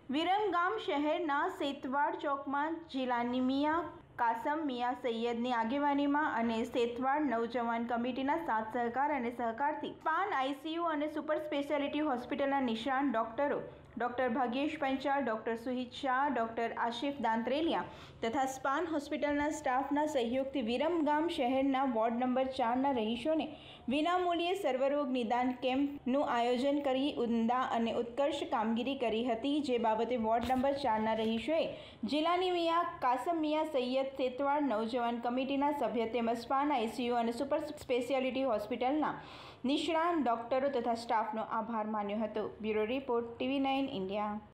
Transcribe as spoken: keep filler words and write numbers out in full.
વિરમગામ શહેરના સેતવાડ ચોકમાં જિલ્લાની મિયા કાસમ મિયા સૈયદની આગેવાનીમાં અને સેતવાડ નવજવાન કમિટીના સાથ સહકાર અને સહકારથી સ્પાન આઈસીયુ અને સુપર સ્પેશિયાલિટી હોસ્પિટલના નિષ્ણાત ડોક્ટરો doctor Bhagyesh Panchal, doctor Suhit Shah, doctor Ashif Dantrelia તથા સ્પાન હોસ્પિટલના સ્ટાફના સહયોગથી વિરમગામ શહેરના વોર્ડ નંબર ચારના રહીશોને વિનામૂલ્યે સર્વરોગ નિદાન કેમ્પનું આયોજન કરી ઉમદા અને ઉત્કર્ષ કામગીરી કરી હતી, જે બાબતે વોર્ડ નંબર ચારના રહીશોએ જિલ્લાની મિયા કાસમ મિયા સૈયદ સેતવાડ નવજવાન કમિટીના સભ્ય તેમજ સ્પાન આઈસીયુ અને સુપર સ્પેશિયાલિટી હોસ્પિટલના નિષ્ણાત ડૉક્ટરો તથા સ્ટાફનો આભાર માન્યો હતો. Bureau report TV nine India.